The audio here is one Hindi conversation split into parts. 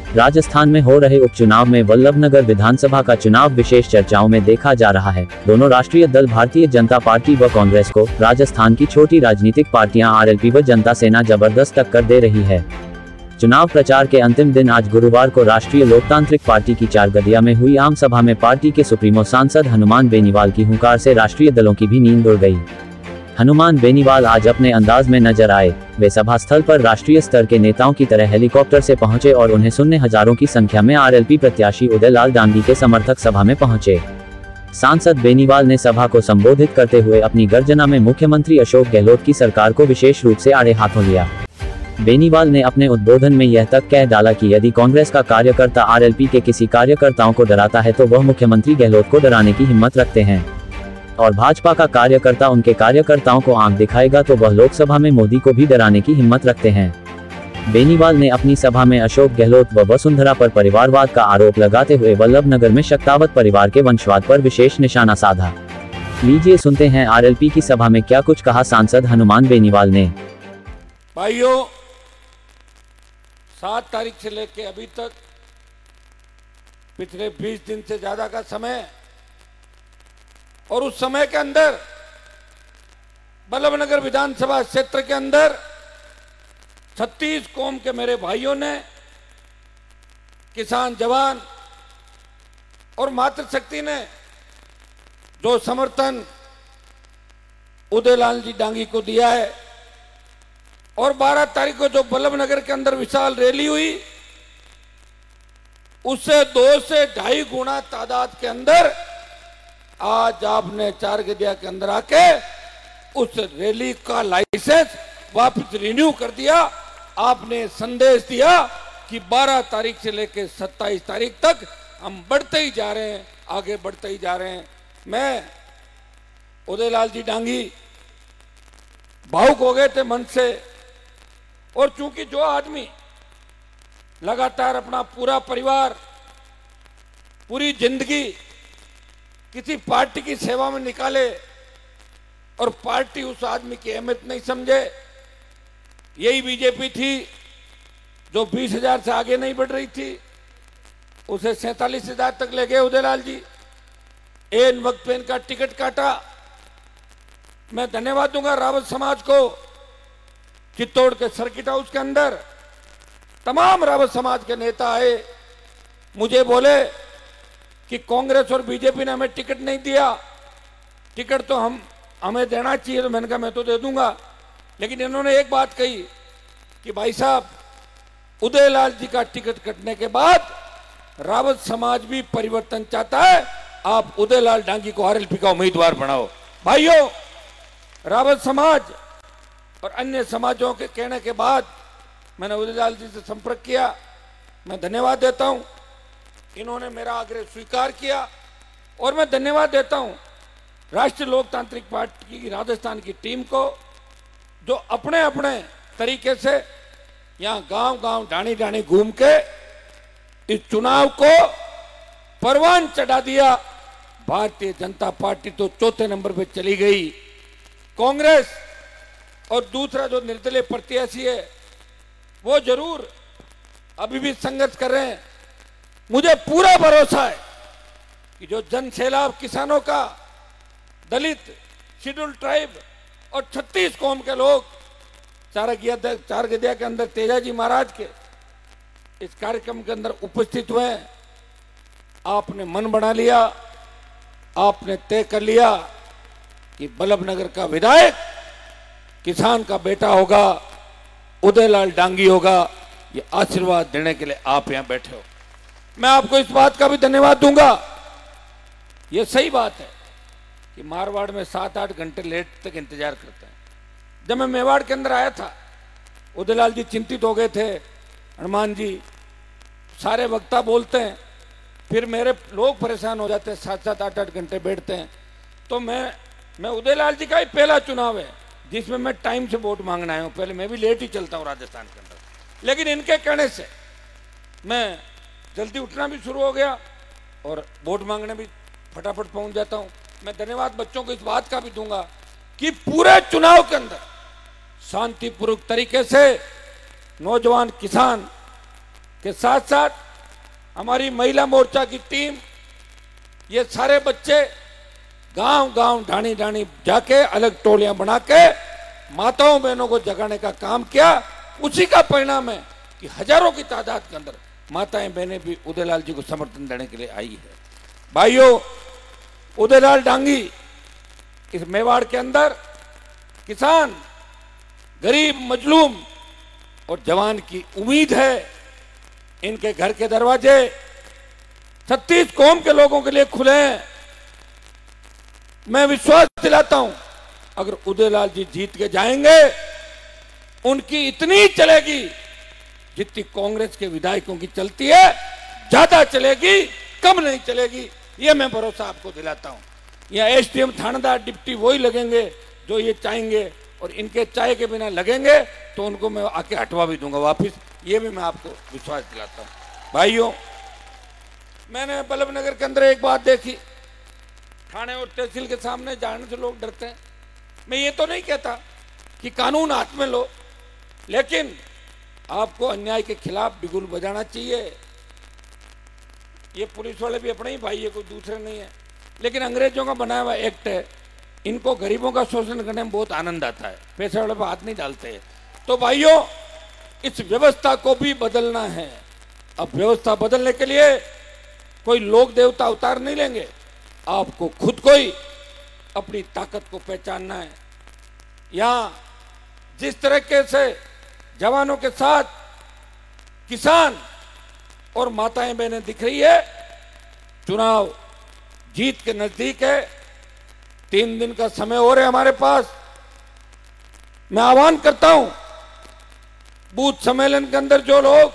राजस्थान में हो रहे उपचुनाव में वल्लभनगर विधानसभा का चुनाव विशेष चर्चाओं में देखा जा रहा है। दोनों राष्ट्रीय दल भारतीय जनता पार्टी व कांग्रेस को राजस्थान की छोटी राजनीतिक पार्टियां आरएलपी व जनता सेना जबरदस्त टक्कर दे रही है। चुनाव प्रचार के अंतिम दिन आज गुरुवार को राष्ट्रीय लोकतांत्रिक पार्टी की चारगदिया में हुई आम सभा में पार्टी के सुप्रीमो सांसद हनुमान बेनीवाल की हुंकार से राष्ट्रीय दलों की भी नींद उड़ गई। हनुमान बेनीवाल आज अपने अंदाज में नजर आए। वे सभा स्थल पर राष्ट्रीय स्तर के नेताओं की तरह हेलीकॉप्टर से पहुंचे और उन्हें सुनने हजारों की संख्या में आरएलपी प्रत्याशी उदयलाल डांगी के समर्थक सभा में पहुंचे। सांसद बेनीवाल ने सभा को संबोधित करते हुए अपनी गर्जना में मुख्यमंत्री अशोक गहलोत की सरकार को विशेष रूप से आड़े हाथों लिया। बेनीवाल ने अपने उद्बोधन में यह तक कह डाला कि यदि कांग्रेस का कार्यकर्ता आरएलपी के किसी कार्यकर्ताओं को डराता है तो वह मुख्यमंत्री गहलोत को डराने की हिम्मत रखते हैं, और भाजपा का कार्यकर्ता उनके कार्यकर्ताओं को आंख दिखाएगा तो वह लोकसभा में मोदी को भी डराने की हिम्मत रखते हैं। बेनीवाल ने अपनी सभा में अशोक गहलोत व वसुंधरा पर परिवारवाद का आरोप लगाते हुए वल्लभनगर में शक्तावत परिवार के वंशवाद पर विशेष निशाना साधा। लीजिए सुनते हैं आरएलपी की सभा में क्या कुछ कहा सांसद हनुमान बेनीवाल ने। भाइयों, 7 तारीख से लेकर अभी तक पिछले 20 दिन से ज्यादा का समय, और उस समय के अंदर वल्लभनगर विधानसभा क्षेत्र के अंदर 36 कौम के मेरे भाइयों ने, किसान जवान और मातृशक्ति ने जो समर्थन उदयलाल जी डांगी को दिया है, और 12 तारीख को जो वल्लभनगर के अंदर विशाल रैली हुई, उससे 2 से 2.5 गुना तादाद के अंदर आज आपने चारगदिया के अंदर आके उस रैली का लाइसेंस वापस रिन्यू कर दिया। आपने संदेश दिया कि 12 तारीख से लेकर 27 तारीख तक हम बढ़ते ही जा रहे हैं, आगे बढ़ते ही जा रहे हैं। मैं उदयलाल जी डांगी भावुक हो गए थे मन से, और चूंकि जो आदमी लगातार अपना पूरा परिवार, पूरी जिंदगी किसी पार्टी की सेवा में निकाले और पार्टी उस आदमी की अहमियत नहीं समझे, यही बीजेपी थी जो 20,000 से आगे नहीं बढ़ रही थी, उसे 47,000 तक ले गए उदयलाल जी। एन वक्त पे इनका टिकट काटा। मैं धन्यवाद दूंगा रावत समाज को। चित्तौड़ के सर्किट हाउस के अंदर तमाम रावत समाज के नेता आए, मुझे बोले कि कांग्रेस और बीजेपी ने हमें टिकट नहीं दिया, टिकट तो हमें देना चाहिए। तो मैंने कहा मैं तो दे दूंगा, लेकिन इन्होंने एक बात कही कि भाई साहब, उदयलाल जी का टिकट कटने के बाद रावत समाज भी परिवर्तन चाहता है, आप उदयलाल डांगी को आरएलपी का उम्मीदवार बनाओ। भाइयों, रावत समाज और अन्य समाजों के कहने के बाद मैंने उदयलाल जी से संपर्क किया। मैं धन्यवाद देता हूं, इन्होंने मेरा आग्रह स्वीकार किया, और मैं धन्यवाद देता हूं राष्ट्रीय लोकतांत्रिक पार्टी की राजस्थान की टीम को, जो अपने अपने तरीके से यहां गांव-गांव, ढाणी-ढाणी घूम के इस चुनाव को परवान चढ़ा दिया। भारतीय जनता पार्टी तो 4थे नंबर पे चली गई। कांग्रेस और दूसरा जो निर्दलीय प्रत्याशी है वो जरूर अभी भी संघर्ष कर रहे हैं। मुझे पूरा भरोसा है कि जो जन सैलाब किसानों का, दलित, शेड्यूल ट्राइब और 36 कौम के लोग चारगदिया के अंदर तेजाजी महाराज के इस कार्यक्रम के अंदर उपस्थित हुए हैं। आपने मन बना लिया, आपने तय कर लिया कि वल्लभनगर का विधायक किसान का बेटा होगा, उदयलाल डांगी होगा। ये आशीर्वाद देने के लिए आप यहां बैठे हो। मैं आपको इस बात का भी धन्यवाद दूंगा। यह सही बात है कि मारवाड़ में 7-8 घंटे लेट तक इंतजार करते हैं। जब मैं मेवाड़ के अंदर आया था, उदयलाल जी चिंतित हो गए थे, हनुमान जी सारे वक्ता बोलते हैं, फिर मेरे लोग परेशान हो जाते हैं, 7-7, 8-8 घंटे बैठते हैं। तो मैं उदयलाल जी का ही पहला चुनाव है जिसमें मैं टाइम से वोट मांगना आया हूं। पहले मैं भी लेट ही चलता हूं राजस्थान के अंदर, लेकिन इनके कहने से मैं जल्दी उठना भी शुरू हो गया और वोट मांगने भी फटाफट पहुंच जाता हूं। मैं धन्यवाद बच्चों को इस बात का भी दूंगा कि पूरे चुनाव के अंदर शांतिपूर्वक तरीके से नौजवान किसान के साथ साथ हमारी महिला मोर्चा की टीम, ये सारे बच्चे गांव गांव ढाणी ढाणी जाके अलग टोलियां बना के माताओं बहनों को जगाने का काम किया। उसी का परिणाम है कि हजारों की तादाद के अंदर माताएं बहनें भी उदयलाल जी को समर्थन देने के लिए आई है। भाइयों, उदयलाल डांगी इस मेवाड़ के अंदर किसान, गरीब, मजलूम और जवान की उम्मीद है। इनके घर के दरवाजे 36 कौम के लोगों के लिए खुले हैं। मैं विश्वास दिलाता हूं, अगर उदयलाल जी जीत के जाएंगे, उनकी इतनी चलेगी जितनी कांग्रेस के विधायकों की चलती है, ज्यादा चलेगी, कम नहीं चलेगी। ये मैं भरोसा आपको दिलाता हूं। यहाँ एसडीएम, थानेदार, डिप्टी वही लगेंगे जो ये चाहेंगे, और इनके चाय के बिना लगेंगे तो उनको मैं आके हटवा भी दूंगा वापिस। ये भी मैं आपको विश्वास दिलाता हूं। भाइयों, मैंने बल्लभनगर के अंदर एक बात देखी, थाने और तहसील के सामने जाने से लोग डरते हैं। मैं ये तो नहीं कहता कि कानून हाथ में लो, लेकिन आपको अन्याय के खिलाफ बिगुल बजाना चाहिए। ये पुलिस वाले भी अपने ही भाई है, कोई दूसरे नहीं है, लेकिन अंग्रेजों का बनाया हुआ एक्ट है। इनको गरीबों का शोषण करने में बहुत आनंद आता है, पैसे वाले पर हाथ नहीं डालते। तो भाइयों, इस व्यवस्था को भी बदलना है। अब व्यवस्था बदलने के लिए कोई लोक देवता अवतार नहीं लेंगे, आपको खुद को ही अपनी ताकत को पहचानना है। यहां जिस तरीके से जवानों के साथ किसान और माताएं बहनें दिख रही है, चुनाव जीत के नजदीक है, 3 दिन का समय और है हमारे पास। मैं आह्वान करता हूं, बूथ सम्मेलन के अंदर जो लोग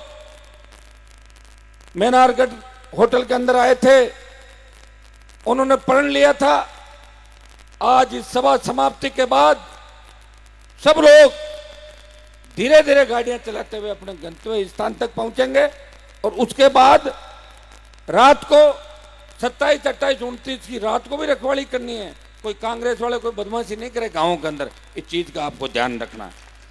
मेनारगढ़ होटल के अंदर आए थे, उन्होंने प्रण लिया था आज इस सभा समाप्ति के बाद सब लोग धीरे धीरे गाड़ियां चलाते हुए अपने गंतव्य स्थान तक पहुंचेंगे, और उसके बाद रात को 27, 28, 29 की रात को भी रखवाली करनी है। कोई कांग्रेस वाले कोई बदमाशी नहीं करे गांवों के अंदर, इस चीज का आपको ध्यान रखना है।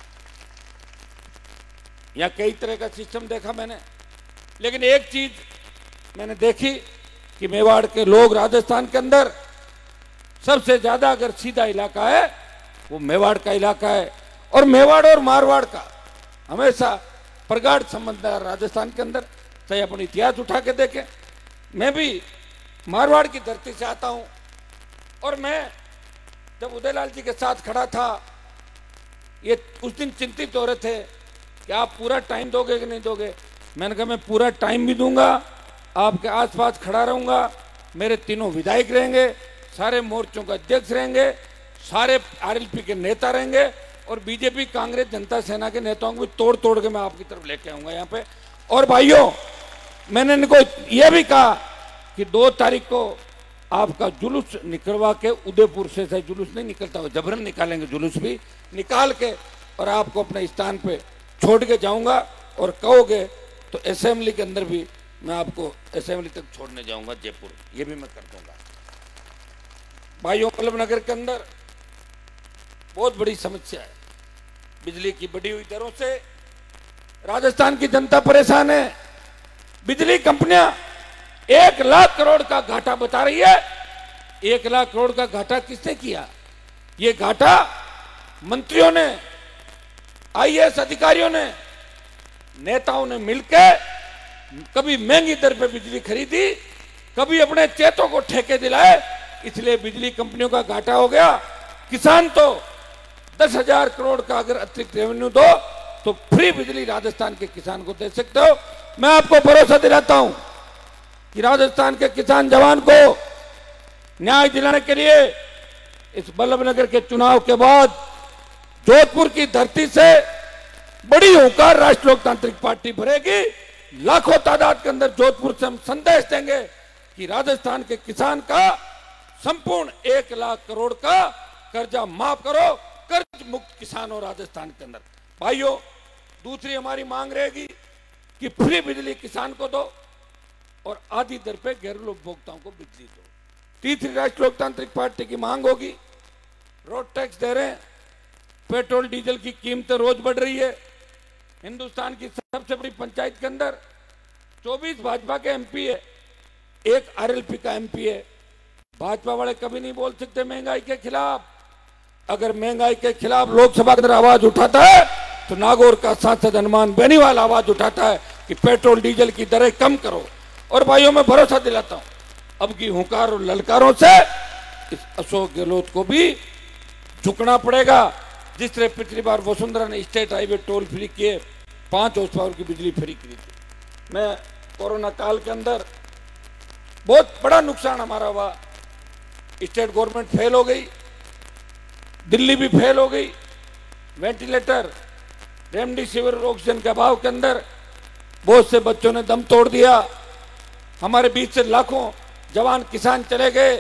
यहां कई तरह का सिस्टम देखा मैंने, लेकिन एक चीज मैंने देखी कि मेवाड़ के लोग राजस्थान के अंदर सबसे ज्यादा अगर सीधा इलाका है वो मेवाड़ का इलाका है, और मेवाड़ और मारवाड़ का हमेशा प्रगाढ़ संबंध है राजस्थान के अंदर। चाहे अपन इतिहास उठा के देखें, मैं भी मारवाड़ की धरती से आता हूं, और मैं जब उदयलाल जी के साथ खड़ा था, ये उस दिन चिंतित हो रहे थे कि आप पूरा टाइम दोगे कि नहीं दोगे। मैंने कहा मैं पूरा टाइम भी दूंगा, आपके आसपास खड़ा रहूंगा, मेरे तीनों विधायक रहेंगे, सारे मोर्चों का अध्यक्ष रहेंगे, सारे आरएलपी के नेता रहेंगे, और बीजेपी, कांग्रेस, जनता सेना के नेताओं को भी तोड़ तोड़ के मैं आपकी तरफ लेके आऊंगा यहाँ पे। और भाइयों, मैंने इनको यह भी कहा कि 2 तारीख को आपका जुलूस निकलवा के, उदयपुर से जुलूस नहीं निकलता हो, जबरन निकालेंगे जुलूस भी निकाल के, और आपको अपने स्थान पे छोड़ के जाऊंगा, और कहोगे तो असेंबली के अंदर भी मैं आपको असेंबली तक छोड़ने जाऊंगा जयपुर, ये भी मैं कर दूंगा। भाइयों, बल्लभनगर के अंदर बहुत बड़ी समस्या है, बिजली की बढ़ी हुई दरों से राजस्थान की जनता परेशान है। बिजली कंपनियां 1 लाख करोड़ का घाटा बता रही है। 1 लाख करोड़ का घाटा किसने किया? ये घाटा मंत्रियों ने, आईएएस अधिकारियों ने, नेताओं ने मिलकर कभी महंगी दर पे बिजली खरीदी, कभी अपने चेतों को ठेके दिलाए, इसलिए बिजली कंपनियों का घाटा हो गया। किसान तो 10,000 करोड़ का अगर अतिरिक्त रेवेन्यू दो तो फ्री बिजली राजस्थान के किसान को दे सकते हो। मैं आपको भरोसा दिलाता हूं कि राजस्थान के किसान जवान को न्याय दिलाने के लिए इस बल्लभनगर के चुनाव के बाद जोधपुर की धरती से बड़ी होकर राष्ट्रीय लोकतांत्रिक पार्टी भरेगी। लाखों तादाद के अंदर जोधपुर से हम संदेश देंगे कि राजस्थान के किसान का संपूर्ण 1 लाख करोड़ का कर्जा माफ करो, कर्ज मुक्त किसान हो राजस्थान के अंदर। भाइयों, दूसरी हमारी मांग रहेगी कि फ्री बिजली किसान को दो और आधी दर पे घरेलू उपभोक्ताओं को बिजली दो। तीसरी राष्ट्रीय लोकतांत्रिक पार्टी की मांग होगी, रोड टैक्स दे रहे हैं, पेट्रोल डीजल की कीमतें रोज बढ़ रही है। हिंदुस्तान की सबसे बड़ी पंचायत के अंदर 24 भाजपा के एमपी है, एक आरएलपी का एमपी है। भाजपा वाले कभी नहीं बोल सकते महंगाई के खिलाफ। अगर महंगाई के खिलाफ लोकसभा के अंदर आवाज उठाता है तो नागौर का सांसद हनुमान बेनीवाल आवाज उठाता है कि पेट्रोल डीजल की दरें कम करो। और भाइयों मैं भरोसा दिलाता हूं, अब की हुंकार और ललकारों से इस अशोक गहलोत को भी झुकना पड़ेगा। जिस तरह पिछली बार वसुंधरा ने स्टेट हाईवे टोल फ्री किए, 5 हॉर्स पावर की बिजली फ्री की थी। मैं कोरोना काल के अंदर बहुत बड़ा नुकसान हमारा हुआ, स्टेट गवर्नमेंट फेल हो गई, दिल्ली भी फेल हो गई। वेंटिलेटर, रेमडेसिविर, ऑक्सीजन के अभाव के अंदर बहुत से बच्चों ने दम तोड़ दिया। हमारे बीच से लाखों जवान किसान चले गए,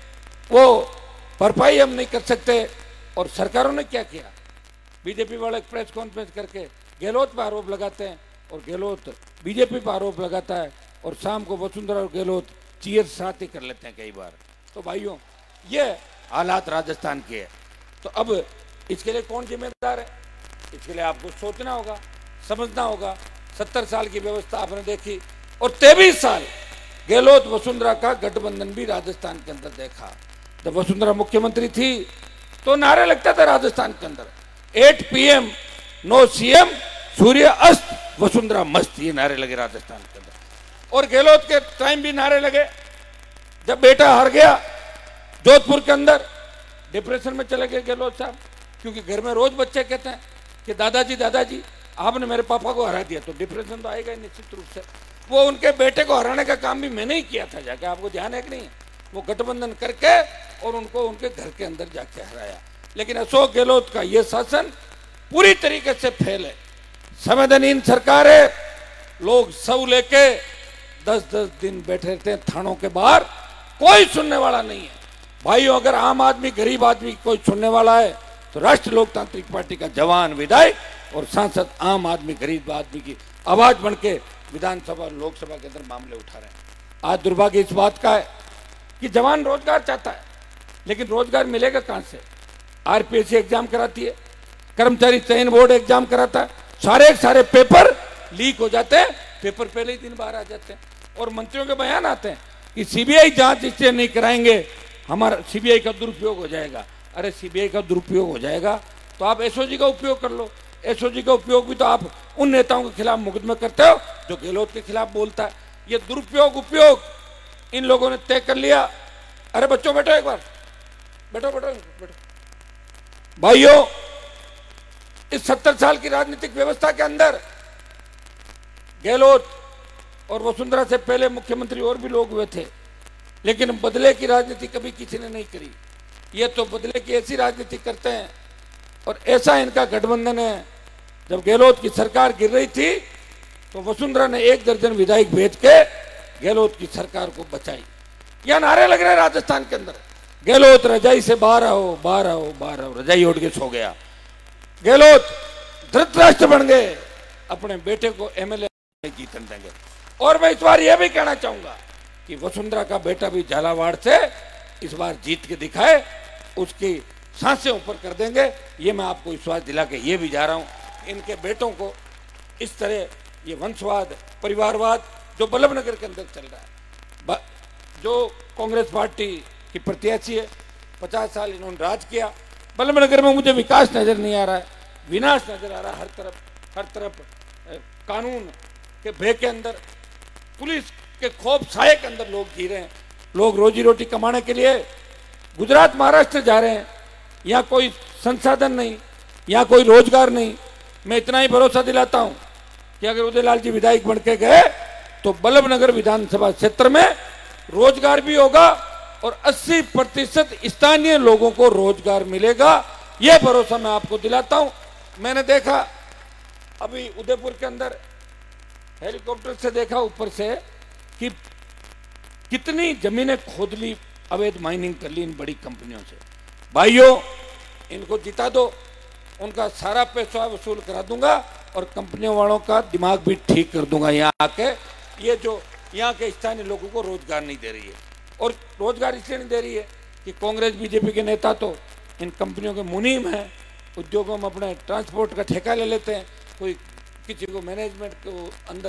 वो भरपाई हम नहीं कर सकते। और सरकारों ने क्या किया? बीजेपी वाले प्रेस कॉन्फ्रेंस करके गहलोत पर आरोप लगाते हैं और गहलोत बीजेपी पर आरोप लगाता है, और शाम को वसुंधरा और गहलोत चीयर साथ ही कर लेते हैं कई बार। तो भाइयों ये हालात राजस्थान के हैं। तो अब इसके लिए कौन जिम्मेदार है? इसके लिए आपको सोचना होगा, समझना होगा। 70 साल की व्यवस्था आपने देखी और 23 साल गहलोत वसुंधरा का गठबंधन भी राजस्थान के अंदर देखा। जब वसुंधरा मुख्यमंत्री थी तो नारे लगता था राजस्थान के अंदर, 8 PM नो CM, सूर्य अस्त वसुंधरा मस्त, ये नारे लगे राजस्थान के अंदर। और गहलोत के टाइम भी नारे लगे। जब बेटा हार गया जोधपुर के अंदर, डिप्रेशन में चले गए गहलोत साहब, क्योंकि घर में रोज बच्चे कहते हैं कि दादाजी आपने मेरे पापा को हरा दिया। तो डिप्रेशन तो आएगा निश्चित रूप से। वो उनके बेटे को हराने का काम भी मैंने ही किया था जाके, आपको ध्यान है कि नहीं? वो गठबंधन करके और उनको उनके घर के अंदर जाके हराया। लेकिन अशोक गहलोत का ये शासन पूरी तरीके से फेल है, संवेदनहीन सरकार है। लोग सब लेके 10-10 दिन बैठे रहते हैं थानों के बाहर, कोई सुनने वाला नहीं है। भाइयों अगर आम आदमी, गरीब आदमी कोई सुनने वाला है तो राष्ट्रीय लोकतांत्रिक पार्टी का जवान, विधायक और सांसद आम आदमी, गरीब आदमी की आवाज बन के विधानसभा और लोकसभा के अंदर मामले उठा रहे हैं। आज दुर्भाग्य इस बात का है कि जवान रोजगार चाहता है, लेकिन रोजगार मिलेगा कहां से? आरपीएससी एग्जाम कराती है, कर्मचारी चयन बोर्ड एग्जाम कराता है, सारे पेपर लीक हो जाते हैं, पेपर पहले ही दिन बाहर आ जाते हैं। और मंत्रियों के बयान आते हैं कि सीबीआई जांच इससे नहीं कराएंगे, हमारा सीबीआई का दुरुपयोग हो जाएगा। अरे सीबीआई का दुरुपयोग हो जाएगा तो आप एसओजी का उपयोग कर लो। एसओजी का उपयोग भी तो आप उन नेताओं के खिलाफ मुकदमे करते हो जो गहलोत के खिलाफ बोलता है। ये दुरुपयोग उपयोग इन लोगों ने तय कर लिया। अरे बच्चों बैठो, एक बार बैठो। भाइयों इस 70 साल की राजनीतिक व्यवस्था के अंदर गहलोत और वसुंधरा से पहले मुख्यमंत्री और भी लोग हुए थे, लेकिन बदले की राजनीति कभी किसी ने नहीं करी। ये तो बदले की ऐसी राजनीति करते हैं और ऐसा इनका गठबंधन है। जब गहलोत की सरकार गिर रही थी तो वसुंधरा ने 1 दर्जन विधायक भेज के गहलोत की सरकार को बचाई। यह नारे लग रहे राजस्थान के अंदर, गहलोत रजाई से बाहर आओ, बाहर आओ, बाहर आओ। रजाई ओढ़ के सो गया गहलोत, धृतराष्ट्र बन गए, अपने बेटे को एमएलए जीतन देंगे। और मैं इस बार यह भी कहना चाहूंगा कि वसुंधरा का बेटा भी झालावाड़ से इस बार जीत के दिखाए, उसकी सांसें ऊपर कर देंगे। ये मैं आपको विश्वास दिला के ये भी जा रहा हूं। इनके बेटों को इस तरह ये वंशवाद, परिवारवाद जो बल्लभनगर के अंदर चल रहा है, जो कांग्रेस पार्टी की प्रत्याशी है, 50 साल इन्होंने राज किया। बल्लभनगर में मुझे विकास नजर नहीं आ रहा है, विनाश नजर आ रहा है। हर तरफ कानून के भय के अंदर, पुलिस के खौफ साए के अंदर लोग जी रहे हैं। लोग रोजी रोटी कमाने के लिए गुजरात, महाराष्ट्र जा रहे हैं। यहाँ कोई संसाधन नहीं, यहाँ कोई रोजगार नहीं। मैं इतना ही भरोसा दिलाता हूं कि अगर उदयलाल जी विधायक बन के गए तो बल्लभनगर विधानसभा क्षेत्र में रोजगार भी होगा और 80% स्थानीय लोगों को रोजगार मिलेगा। यह भरोसा मैं आपको दिलाता हूं। मैंने देखा अभी उदयपुर के अंदर हेलीकॉप्टर से देखा ऊपर से कि कितनी जमीनें खोद ली, अवैध माइनिंग कर ली इन बड़ी कंपनियों से। भाइयों इनको जिता दो, उनका सारा पैसा वसूल करा दूंगा और कंपनियों वालों का दिमाग भी ठीक कर दूंगा। यहाँ आके ये जो यहाँ के स्थानीय लोगों को रोजगार नहीं दे रही है, और रोजगार इसलिए नहीं दे रही है कि कांग्रेस बीजेपी के नेता तो इन कंपनियों के मुनीम हैं। उद्योगों में अपने ट्रांसपोर्ट का ठेका ले लेते हैं, कोई किसी को मैनेजमेंट को अंदर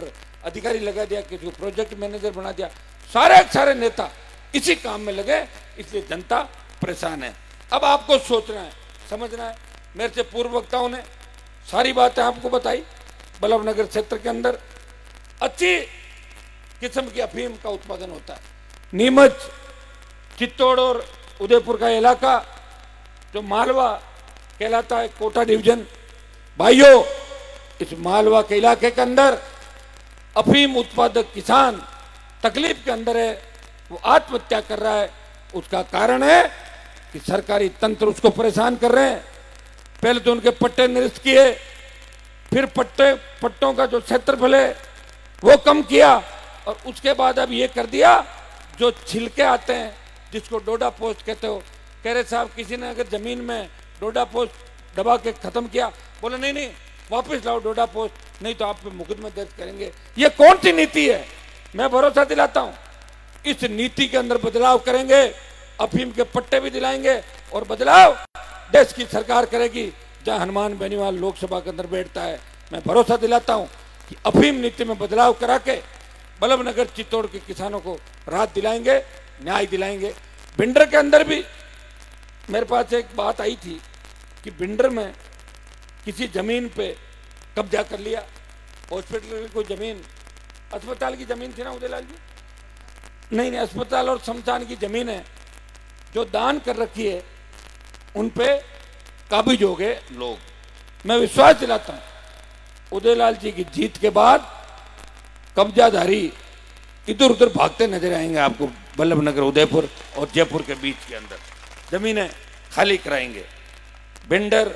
अधिकारी लगा दिया, किसी को प्रोजेक्ट मैनेजर बना दिया। सारे नेता इसी काम में लगे, इसलिए जनता परेशान है। अब आपको सोचना है, समझना है। मेरे से पूर्व वक्ताओं ने सारी बातें आपको बताई। बल्लभनगर क्षेत्र के अंदर अच्छी किस्म की अफीम का उत्पादन होता है। नीमच, चित्तौड़ और उदयपुर का इलाका जो मालवा कहलाता है, कोटा डिवीजन, भाइयों इस मालवा के इलाके के अंदर अफीम उत्पादक किसान तकलीफ के अंदर है, वो आत्महत्या कर रहा है। उसका कारण है कि सरकारी तंत्र उसको परेशान कर रहे हैं। पहले तो उनके पट्टे निरस्त किए, फिर पट्टों का जो क्षेत्रफल है वो कम किया, और उसके बाद अब ये कर दिया जो छिलके आते हैं जिसको डोडा पोस्ट कहते हो। कह रहे साहब किसी ने अगर जमीन में डोडा पोस्ट दबा के खत्म किया, बोले नहीं वापस लाओ डोडा पोस्ट, नहीं तो आप पे मुकदमा दर्ज करेंगे। ये कौन सी नीति है? मैं भरोसा दिलाता हूं इस नीति के अंदर बदलाव करेंगे, अफीम के पट्टे भी दिलाएंगे, और बदलाव देश की सरकार करेगी जहां हनुमान बेनीवाल लोकसभा के अंदर बैठता है। मैं भरोसा दिलाता हूं कि अफीम नीति में बदलाव करा के बल्लभनगर चित्तौड़ के किसानों को राहत दिलाएंगे, न्याय दिलाएंगे। भिंडर के अंदर भी मेरे पास एक बात आई थी कि भिंडर में किसी जमीन पे कब्जा कर लिया, हॉस्पिटल की कोई जमीन, अस्पताल की जमीन थी ना उदयलाल जी? नहीं, अस्पताल और शमशान की जमीन है जो दान कर रखी है, उन पे काबिज हो गए लोग। मैं विश्वास दिलाता हूं उदयलाल जी की जीत के बाद कब्जाधारी इधर उधर भागते नजर आएंगे आपको। बल्लभनगर, उदयपुर और जयपुर के बीच के अंदर जमीनें खाली कराएंगे। भिंडर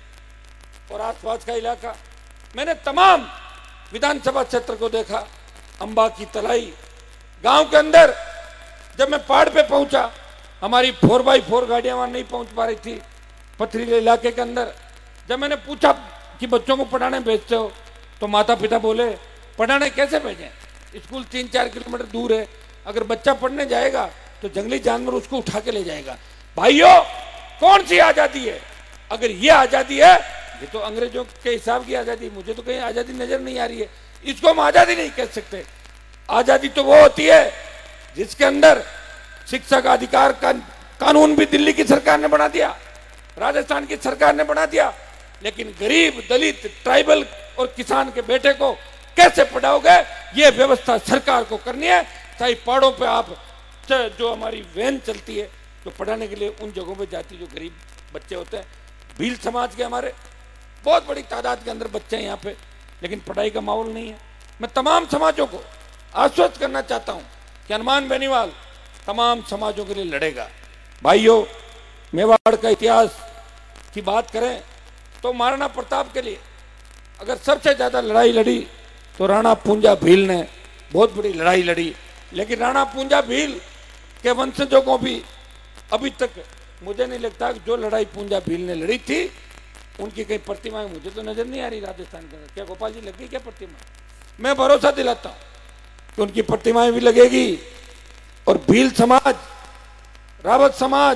और आसपास का इलाका, मैंने तमाम विधानसभा क्षेत्र को देखा। अंबा की तलाई गांव के अंदर जब मैं पहाड़ पे पहुंचा, हमारी 4x4 गाड़ियां वहां नहीं पहुंच पा रही थी पथरीले इलाके के अंदर। जब मैंने पूछा कि बच्चों को पढ़ाने भेजते हो, तो माता पिता बोले पढ़ाने कैसे भेजें, स्कूल 3-4 किलोमीटर दूर है, अगर बच्चा पढ़ने जाएगा तो जंगली जानवर उसको उठा के ले जाएगा। भाइयों कौन सी आजादी है? अगर ये आजादी है, ये तो अंग्रेजों के हिसाब की आजादी, मुझे तो कहीं आजादी नजर नहीं आ रही है। इसको हम आजादी नहीं कह सकते। आजादी तो वो होती है जिसके अंदर शिक्षा का अधिकार का कानून भी दिल्ली की सरकार ने बना दिया, राजस्थान की सरकार ने बना दिया, लेकिन गरीब, दलित, ट्राइबल और किसान के बेटे को कैसे पढ़ाओगे, ये व्यवस्था सरकार को करनी है। चाहे पहाड़ों पे आप जो हमारी वैन चलती है जो पढ़ाने के लिए उन जगहों पे जाती है जो गरीब बच्चे होते हैं, भील समाज के हमारे बहुत बड़ी तादाद के अंदर बच्चे हैं यहाँ पे, लेकिन पढ़ाई का माहौल नहीं है। मैं तमाम समाजों को आश्वस्त करना चाहता हूँ कि हनुमान बेनीवाल तमाम समाजों के लिए लड़ेगा। भाइयों मेवाड़ का इतिहास की बात करें तो महाराणा प्रताप के लिए अगर सबसे ज्यादा लड़ाई लड़ी तो राणा पूंजा भील ने बहुत बड़ी लड़ाई लड़ी, लेकिन राणा पूंजा भील के वंशजों को भी अभी तक मुझे नहीं लगता कि जो लड़ाई पूंजा भील ने लड़ी थी उनकी कई प्रतिमाएं मुझे तो नजर नहीं आ रही राजस्थान के अंदर। क्या गोपाल जी लग गई क्या प्रतिमा? मैं भरोसा दिलाता हूं कि उनकी प्रतिमाएं भी लगेगी, और भील समाज, रावत समाज,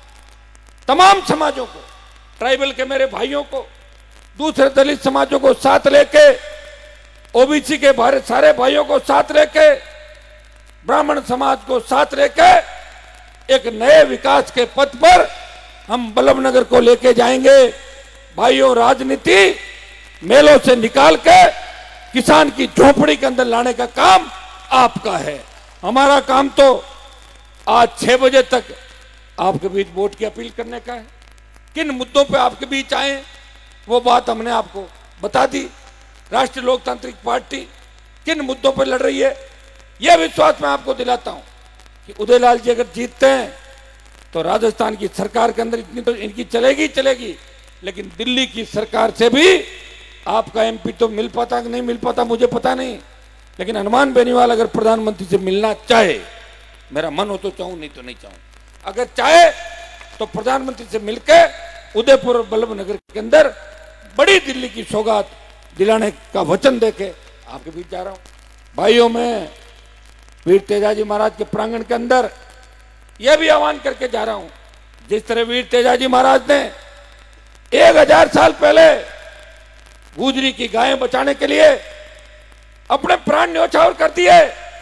तमाम समाजों को, ट्राइबल के मेरे भाइयों को, दूसरे दलित समाजों को साथ लेके, ओबीसी के सारे भाइयों को साथ लेके, ब्राह्मण समाज को साथ लेके एक नए विकास के पथ पर हम बल्लभनगर को लेके जाएंगे। भाइयों राजनीति मेलों से निकाल के किसान की झोपड़ी के अंदर लाने का काम आपका है। हमारा काम तो आज 6 बजे तक आपके बीच वोट की अपील करने का है। किन मुद्दों पे आपके बीच आए वो बात हमने आपको बता दी। राष्ट्रीय लोकतांत्रिक पार्टी किन मुद्दों पर लड़ रही है, यह विश्वास मैं आपको दिलाता हूं कि उदयलाल जी अगर जीतते हैं तो राजस्थान की सरकार के अंदर इतनी तो इनकी चलेगी, लेकिन दिल्ली की सरकार से भी आपका एमपी तो मिल पाता कि नहीं मिल पाता मुझे पता नहीं, लेकिन हनुमान बेनीवाल अगर प्रधानमंत्री से मिलना चाहे, मेरा मन हो तो चाहूं, नहीं तो नहीं चाहूं, अगर चाहे तो प्रधानमंत्री से मिलकर उदयपुर और बल्लभनगर के अंदर बड़ी दिल्ली की सौगात दिलाने का वचन देके आपके बीच जा रहा हूं। भाइयों में वीर तेजाजी महाराज के प्रांगण के अंदर यह भी आह्वान करके जा रहा हूं, जिस तरह वीर तेजाजी महाराज ने 1000 साल पहले गुजरी की गायें बचाने के लिए अपने प्राण न्यौछावर कर दिए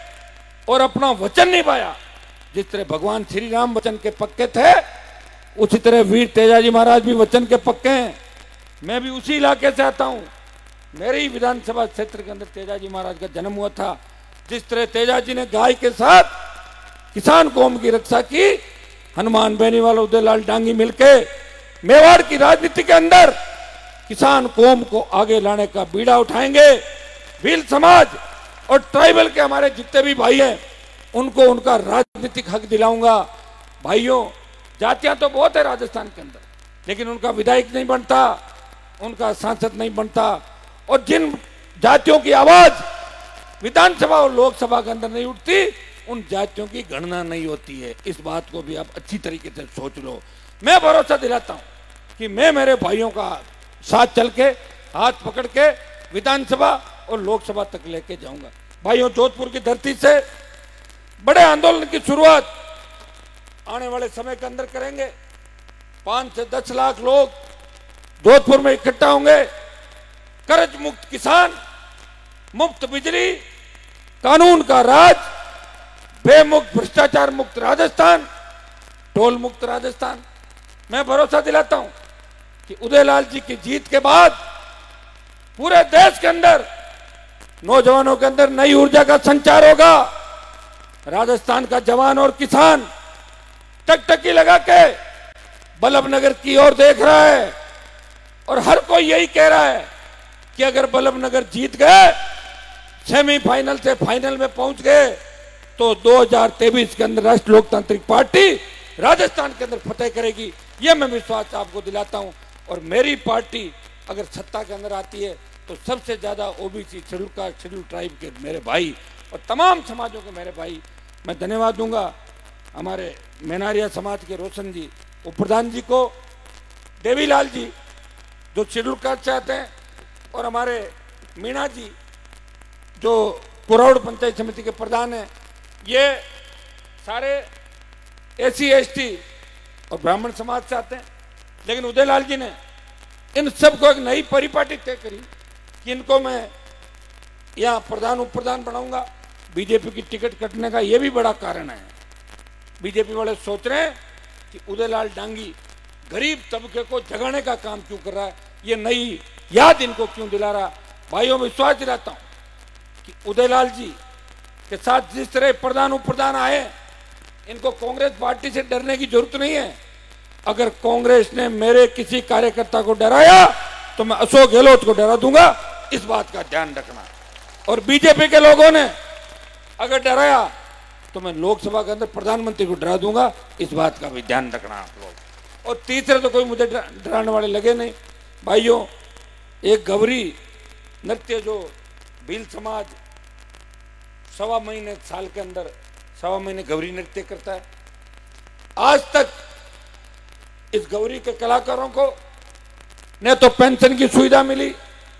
और अपना वचन निभाया। जिस तरह भगवान श्री राम वचन के पक्के थे, उसी तरह वीर तेजाजी महाराज भी वचन के पक्के हैं। मैं भी उसी इलाके से आता हूं। मेरे ही विधानसभा क्षेत्र के अंदर तेजाजी महाराज का जन्म हुआ था। जिस तरह तेजाजी ने गाय के साथ किसान कौम की रक्षा की, हनुमान बेनीवाल उदयलाल डांगी मिलके मेवाड़ की राजनीति के अंदर किसान कौम को आगे लाने का बीड़ा उठाएंगे। भील समाज और ट्राइबल के हमारे जितने भी भाई हैं, उनको उनका राजनीतिक हक दिलाऊंगा। भाइयों, जातियां तो बहुत है राजस्थान के अंदर, लेकिन उनका विधायक नहीं बनता, उनका सांसद नहीं बनता, और जिन जातियों की आवाज विधानसभा और लोकसभा के अंदर नहीं उठती, उन जातियों की गणना नहीं होती है। इस बात को भी आप अच्छी तरीके से सोच लो। मैं भरोसा दिलाता हूं कि मैं मेरे भाइयों का साथ चल के, हाथ पकड़ के विधानसभा और लोकसभा तक लेके जाऊंगा। भाइयों, जोधपुर की धरती से बड़े आंदोलन की शुरुआत आने वाले समय के अंदर करेंगे। 5 से 10 लाख लोग जोधपुर में इकट्ठा होंगे। कर्ज मुक्त किसान, मुफ्त बिजली, कानून का राज, बेमुक्त भ्रष्टाचार मुक्त राजस्थान, टोल मुक्त राजस्थान। मैं भरोसा दिलाता हूं कि उदयलाल जी की जीत के बाद पूरे देश के अंदर नौजवानों के अंदर नई ऊर्जा का संचार होगा। राजस्थान का जवान और किसान टकटकी लगा के बल्लभनगर की ओर देख रहा है, और हर कोई यही कह रहा है कि अगर बल्लभनगर जीत गए, सेमीफाइनल से फाइनल में पहुंच गए, तो 2023 के अंदर राष्ट्रीय लोकतांत्रिक पार्टी राजस्थान के अंदर फतेह करेगी। यह मैं विश्वास आपको दिलाता हूं। और मेरी पार्टी अगर सत्ता के अंदर आती है, तो सबसे ज्यादा OBC, schedule caste, schedule tribe के मेरे भाई और तमाम समाजों के मेरे भाई, मैं धन्यवाद दूंगा हमारे मेनारिया समाज के रोशन जी, उप प्रधान जी को, देवीलाल जी जो शेड्यूल कास्ट से आते हैं, और हमारे मीणा जी जो कुरौड़ पंचायत समिति के प्रधान हैं। ये सारे एसी, एसटी और ब्राह्मण समाज से आते हैं। लेकिन उदयलाल जी ने इन सबको एक नई परिपाटी तय करी कि इनको मैं यहाँ प्रधान उप प्रधान बनाऊंगा। बीजेपी की टिकट कटने का ये भी बड़ा कारण है। बीजेपी वाले सोच रहे हैं कि उदयलाल डांगी गरीब तबके को जगाने का काम क्यों कर रहा है, ये नई याद इनको क्यों दिला रहा। भाइयों, विश्वास दिलाता हूं कि उदयलाल जी के साथ जिस तरह प्रधान उप प्रधान आए, इनको कांग्रेस पार्टी से डरने की जरूरत नहीं है। अगर कांग्रेस ने मेरे किसी कार्यकर्ता को डराया, तो मैं अशोक गहलोत को डरा दूंगा। इस बात का ध्यान रखना। और बीजेपी के लोगों ने अगर डराया, तो मैं लोकसभा के अंदर प्रधानमंत्री को डरा दूंगा। इस बात का भी ध्यान रखना आप लोग। और तीसरे तो कोई मुझे डराने वाले लगे नहीं। भाइयों, एक गौरी नृत्य जो भील समाज 1.25 महीने, साल के अंदर 1.25 महीने गौरी नृत्य करता है। आज तक इस गौरी के कलाकारों को न तो पेंशन की सुविधा मिली,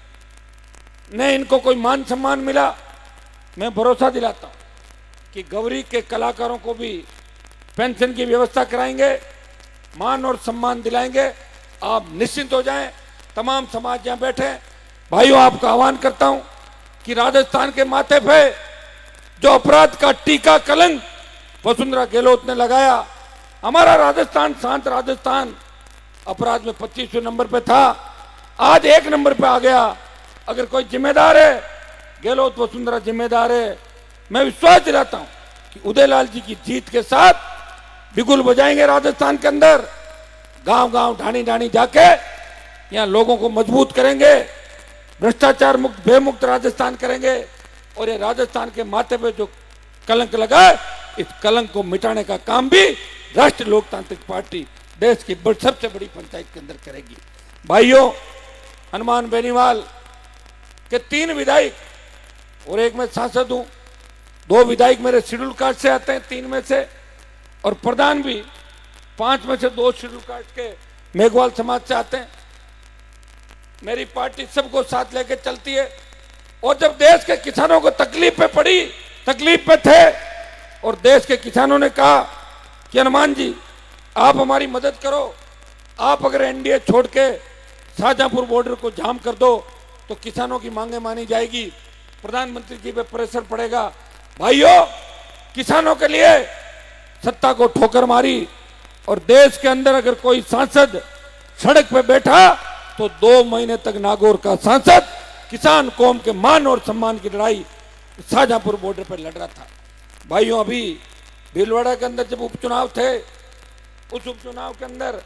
न इनको कोई मान सम्मान मिला। मैं भरोसा दिलाता हूं कि गौरी के कलाकारों को भी पेंशन की व्यवस्था कराएंगे, मान और सम्मान दिलाएंगे। आप निश्चिंत हो जाएं। तमाम समाज यहां बैठे। भाइयों, आपका आह्वान करता हूं कि राजस्थान के माथे पे जो अपराध का टीका कलंक वसुंधरा गहलोत ने लगाया, हमारा राजस्थान, शांत राजस्थान, अपराध में 25वें नंबर पे था, आज 1 नंबर पे आ गया। अगर कोई जिम्मेदार है, गहलोत वसुंधरा जिम्मेदार है। मैं विश्वास दिलाता हूं कि उदयलाल जी की जीत के साथ बिगुल बजाएंगे राजस्थान के अंदर। गांव गांव, ढाणी ढाणी जाके यहाँ लोगों को मजबूत करेंगे, भ्रष्टाचार मुक्त, बेमुक्त राजस्थान करेंगे। और ये राजस्थान के माथे पे जो कलंक लगा है, इस कलंक को मिटाने का काम भी राष्ट्रीय लोकतांत्रिक पार्टी देश की सबसे बड़ी पंचायत के अंदर करेगी। भाइयों, हनुमान बेनीवाल के 3 विधायक और एक मैं सांसद हूं। 2 विधायक मेरे शेड्यूल कास्ट से आते हैं, 3 में से, और प्रधान भी 5 में से 2 शेड्यूल कास्ट के मेघवाल समाज से आते हैं। मेरी पार्टी सबको साथ लेकर चलती है। और जब देश के किसानों को तकलीफ पे पड़ी, तकलीफ पे थे, और देश के किसानों ने कहा कि हनुमान जी आप हमारी मदद करो, आप अगर एनडीए छोड़ के शाहजहांपुर बॉर्डर को जाम कर दो तो किसानों की मांगे मानी जाएगी। प्रधानमंत्री जी पे प्रेशर पड़ेगा। भाइयों, किसानों के लिए सत्ता को ठोकर मारी और देश के अंदर अगर कोई सांसद सड़क पे बैठा तो 2 महीने तक नागौर का सांसद किसान कौम के मान और सम्मान की लड़ाई शाहजहांपुर बॉर्डर पर लड़ रहा था। भाइयों, अभी भीलवाड़ा के अंदर जब उपचुनाव थे, उस उपचुनाव के अंदर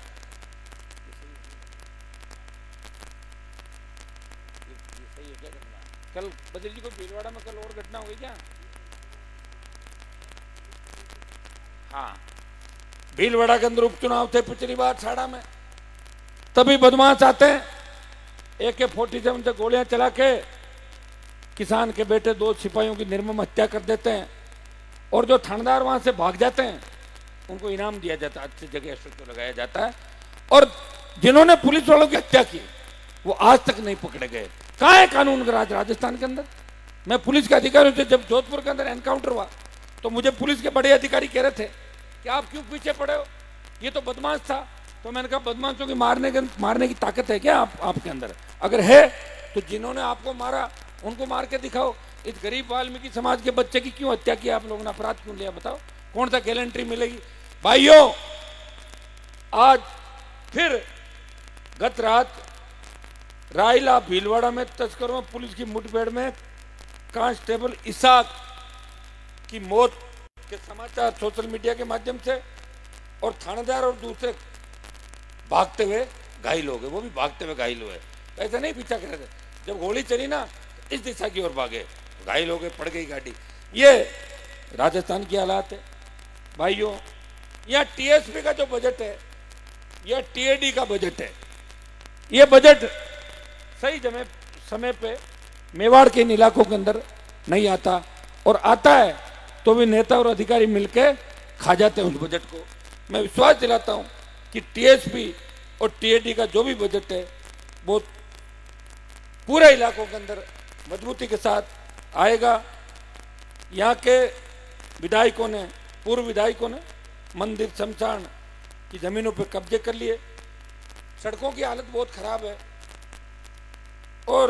कल बद्री जी को भीलवाड़ा में कल और घटना हुई क्या? हाँ, भीलवाड़ा के अंदर उपचुनाव थे पिछली बार छाड़ा में। तभी बदमाश आते हैं, AK-47 से गोलियां चला के किसान के बेटे 2 सिपाहियों की निर्मम हत्या कर देते हैं और जो थानेदार वहां से भाग जाते हैं उनको इनाम दिया जाता है, अच्छी जगह तो लगाया जाता है। और जिन्होंने पुलिस वालों की हत्या की वो आज तक नहीं पकड़े गए। कहां है कानून का राज राजस्थान के अंदर? मैं पुलिस के अधिकारियों से, जब जोधपुर के अंदर एनकाउंटर हुआ तो मुझे पुलिस के बड़े अधिकारी कह रहे थे कि आप क्यों पीछे पड़े हो, ये तो बदमाश था। तो मैंने कहा, बदमाशों की मारने की ताकत है क्या आपके अंदर? अगर है तो जिन्होंने आपको मारा उनको मार के दिखाओ। इस गरीब वाल्मीकि समाज के बच्चे की क्यों हत्या की आप लोगों ने? अपराध क्यों लिया बताओ? कौन सा गैलेंट्री मिलेगी? भाइयों, आज फिर गत रात रायला भीलवाड़ा में तस्करों में पुलिस की मुठभेड़ में कांस्टेबल इसाक की मौत के समाचार सोशल मीडिया के माध्यम से और थानेदार और दूसरे भागते हुए घायल हो गए। वो भी भागते हुए घायल हुए, ऐसे नहीं पीछा कर रहे थे। जब गोली चली ना, इस दिशा की ओर भागे, घायल हो गए, पड़ गई गाड़ी। ये राजस्थान की हालात है। भाइयों, यह TSP का जो बजट है, यह TAD का बजट है। यह बजट सही समय पे मेवाड़ के इन इलाकों के अंदर नहीं आता, और आता है तो भी नेता और अधिकारी मिलकर खा जाते हैं उस बजट को। मैं विश्वास दिलाता हूं कि TSP और TAD का जो भी बजट है वो पूरे इलाकों के अंदर मजबूती के साथ आएगा। यहाँ के विधायकों ने, पूर्व विधायकों ने मंदिर शमशान की जमीनों पर कब्जे कर लिए। सड़कों की हालत बहुत खराब है। और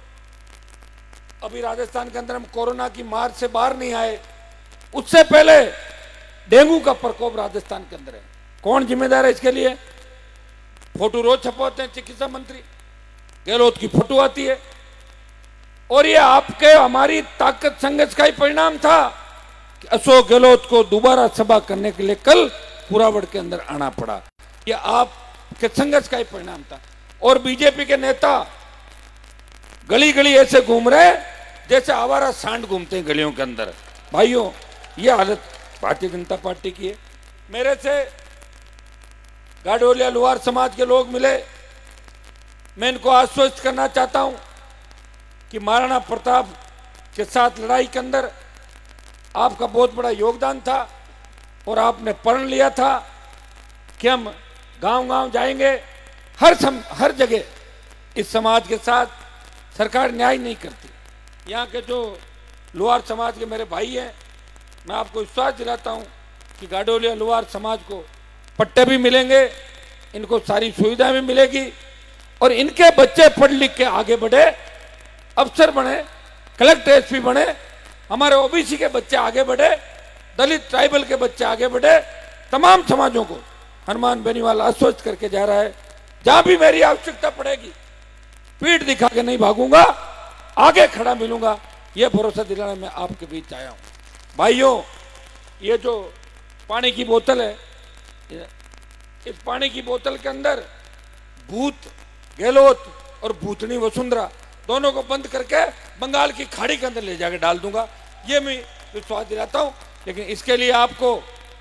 अभी राजस्थान के अंदर हम कोरोना की मार से बाहर नहीं आए, उससे पहले डेंगू का प्रकोप राजस्थान के अंदर है। कौन जिम्मेदार है इसके लिए? फोटो रोज छपवाते हैं चिकित्सा मंत्री, गहलोत की फोटो आती है। और ये आपके हमारी ताकत संघर्ष का ही परिणाम था कि अशोक गहलोत को दोबारा सभा करने के लिए कल पुरावड़ के अंदर आना पड़ा। ये आपके संघर्ष का ही परिणाम था। और बीजेपी के नेता गली गली ऐसे घूम रहे जैसे आवारा सांड घूमते हैं गलियों के अंदर। भाइयों, ये हालत भारतीय जनता पार्टी की है। मेरे से गाडोलिया लुहार समाज के लोग मिले। मैं इनको आश्वस्त करना चाहता हूं कि महाराणा प्रताप के साथ लड़ाई के अंदर आपका बहुत बड़ा योगदान था और आपने प्रण लिया था कि हम गांव-गांव जाएंगे, हर जगह इस समाज के साथ। सरकार न्याय नहीं करती। यहाँ के जो लुहार समाज के मेरे भाई हैं, मैं आपको विश्वास दिलाता हूँ कि गाडोलिया लुहार समाज को पट्टे भी मिलेंगे, इनको सारी सुविधाएं भी मिलेगी और इनके बच्चे पढ़ लिख के आगे बढ़े, अफसर बने, कलेक्टर SP बने, हमारे OBC के बच्चे आगे बढ़े, दलित ट्राइबल के बच्चे आगे बढ़े। तमाम समाजों को हनुमान बेनीवाल आश्वस्त करके जा रहा है। जहां भी मेरी आवश्यकता पड़ेगी पीठ दिखा के नहीं भागूंगा, आगे खड़ा मिलूंगा, यह भरोसा दिलाना मैं आपके बीच आया हूं। भाइयों, ये जो पानी की बोतल है, इस पानी की बोतल के अंदर भूत गहलोत और भूतनी वसुंधरा दोनों को बंद करके बंगाल की खाड़ी के अंदर ले जाकर डाल दूंगा, ये मैं विश्वास दिलाता हूं। लेकिन इसके लिए आपको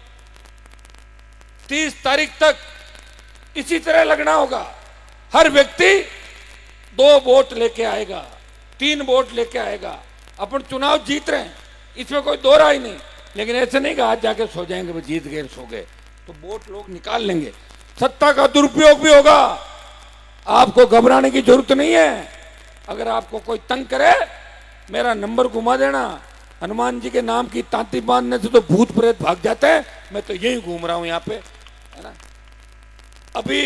30 तारीख तक इसी तरह लगना होगा। हर व्यक्ति 2 वोट लेके आएगा, 3 वोट लेके आएगा। अपन चुनाव जीत रहे हैं, इसमें कोई दो राय नहीं। लेकिन ऐसे नहीं कि आज जाके सो जाएंगे, वो जीत गए सो गए, तो वोट लोग निकाल लेंगे। सत्ता का दुरुपयोग भी होगा, आपको घबराने की जरूरत नहीं है। अगर आपको कोई तंग करे, मेरा नंबर घुमा देना। हनुमान जी के नाम की तांती बांधने से तो भूत प्रेत भाग जाते हैं। मैं तो यही घूम रहा हूं यहाँ पे, है ना। अभी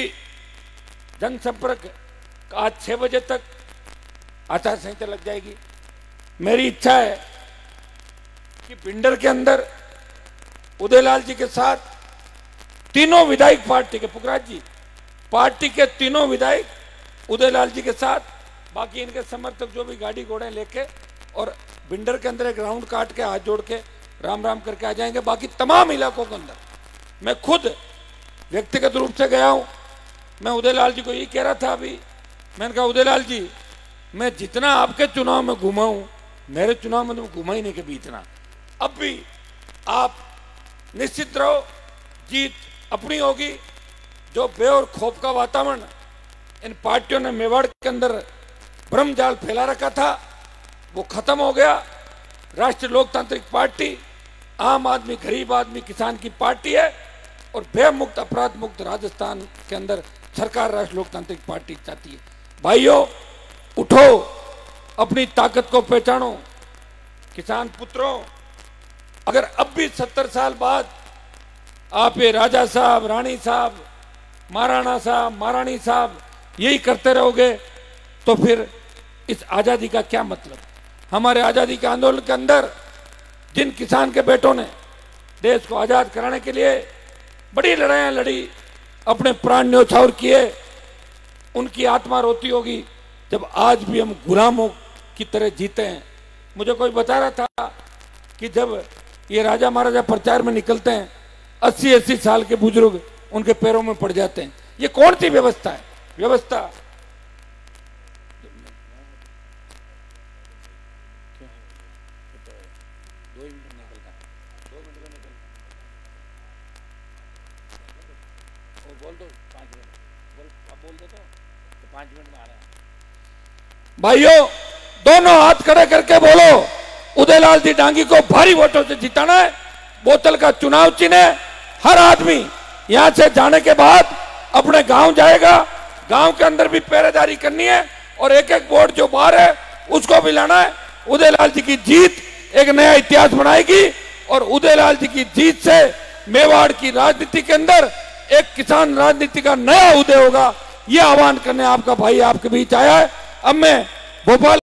जनसंपर्क आज 6 बजे तक आचार संहिता लग जाएगी। मेरी इच्छा है कि भिंडर के अंदर उदयलाल जी के साथ तीनों विधायक पार्टी के, पुखराज जी, पार्टी के तीनों विधायक उदयलाल जी के साथ, बाकी इनके समर्थक जो भी गाड़ी घोड़े लेके और भिंडर के अंदर एक राउंड काट के हाथ जोड़ के राम राम करके आ जाएंगे। बाकी तमाम इलाकों के अंदर मैं खुद व्यक्तिगत रूप से गया हूं। मैं उदयलाल जी को यही कह रहा था अभी, मैंने कहा उदयलाल जी, मैं जितना आपके चुनाव में घूमा हूं, मेरे चुनाव में तो घूमा ही नहीं कभी इतना। अब भी आप निश्चित रहो, जीत अपनी होगी। जो बे और खौफ का वातावरण इन पार्टियों ने मेवाड़ के अंदर भ्रम जाल फैला रखा था, वो खत्म हो गया। राष्ट्रीय लोकतांत्रिक पार्टी आम आदमी, गरीब आदमी, किसान की पार्टी है और भय मुक्त, अपराध मुक्त राजस्थान के अंदर सरकार राष्ट्रीय लोकतांत्रिक पार्टी चाहती है। भाइयों उठो, अपनी ताकत को पहचानो। किसान पुत्रों, अगर अब भी 70 साल बाद आप ये राजा साहब, रानी साहब, महाराणा साहब, महारानी साहब यही करते रहोगे तो फिर इस आजादी का क्या मतलब। हमारे आजादी के आंदोलन के अंदर जिन किसान के बेटों ने देश को आजाद कराने के लिए बड़ी लड़ाइयां लड़ी, अपने प्राण न्यौछावर किए, उनकी आत्मा रोती होगी जब आज भी हम गुलामों की तरह जीते हैं। मुझे कोई बता रहा था कि जब ये राजा महाराजा प्रचार में निकलते हैं 80-80 साल के बुजुर्ग उनके पैरों में पड़ जाते हैं। ये कौन सी व्यवस्था है? व्यवस्था भाइयों, दोनों हाथ खड़े करके बोलो, उदयलाल जी डांगी को भारी वोटों से जिताना है। बोतल का चुनाव चिन्ह है। हर आदमी यहां से जाने के बाद अपने गांव जाएगा, गांव के अंदर भी पहरेदारी करनी है और एक एक वोट जो बाहर है उसको भी लाना है। उदयलाल जी की जीत एक नया इतिहास बनाएगी और उदयलाल जी की जीत से मेवाड़ की राजनीति के अंदर एक किसान राजनीति का नया उदय होगा। यह आह्वान करने आपका भाई आपके बीच आया है। अब मैं भोपाल